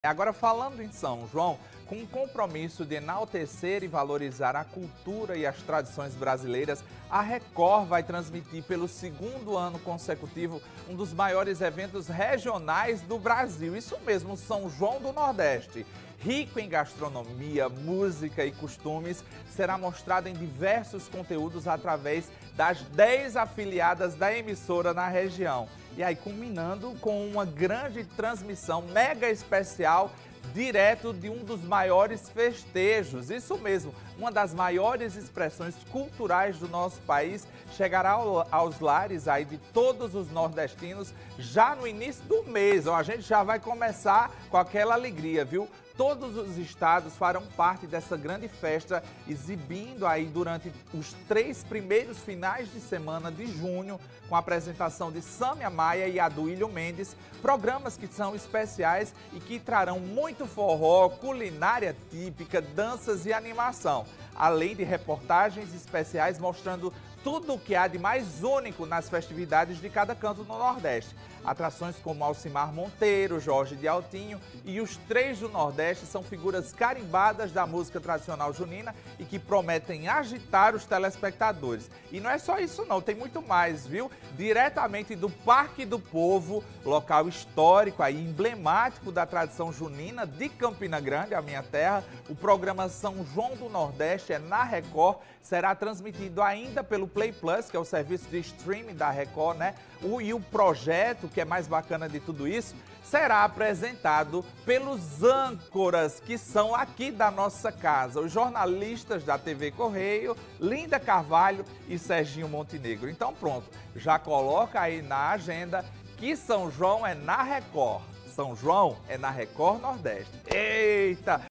Agora, falando em São João, com o compromisso de enaltecer e valorizar a cultura e as tradições brasileiras, a Record vai transmitir pelo segundo ano consecutivo um dos maiores eventos regionais do Brasil. Isso mesmo, São João do Nordeste. Rico em gastronomia, música e costumes, será mostrado em diversos conteúdos através das 10 afiliadas da emissora na região. E aí, culminando com uma grande transmissão mega especial direto de um dos maiores festejos. Isso mesmo, uma das maiores expressões culturais do nosso país chegará aos lares aí de todos os nordestinos já no início do mês. A gente já vai começar com aquela alegria, viu? Todos os estados farão parte dessa grande festa, exibindo aí durante os 3 primeiros finais de semana de junho, com a apresentação de Sâmia Maia e Aduílio Mendes, programas que são especiais e que trarão muito forró, culinária típica, danças e animação, além de reportagens especiais mostrando tudo o que há de mais único nas festividades de cada canto do Nordeste. Atrações como Alcimar Monteiro, Jorge de Altinho e os Três do Nordeste são figuras carimbadas da música tradicional junina e que prometem agitar os telespectadores. E não é só isso não, tem muito mais, viu? Diretamente do Parque do Povo, local histórico aí, emblemático da tradição junina de Campina Grande, a minha terra, o programa São João do Nordeste é na Record, será transmitido ainda pelo Play Plus, que é o serviço de streaming da Record, né? E o projeto, que é mais bacana de tudo isso, será apresentado pelos âncoras que são aqui da nossa casa, os jornalistas da TV Correio, Linda Carvalho e Serginho Montenegro. Então pronto, já coloca aí na agenda que São João é na Record. São João é na Record Nordeste. Eita!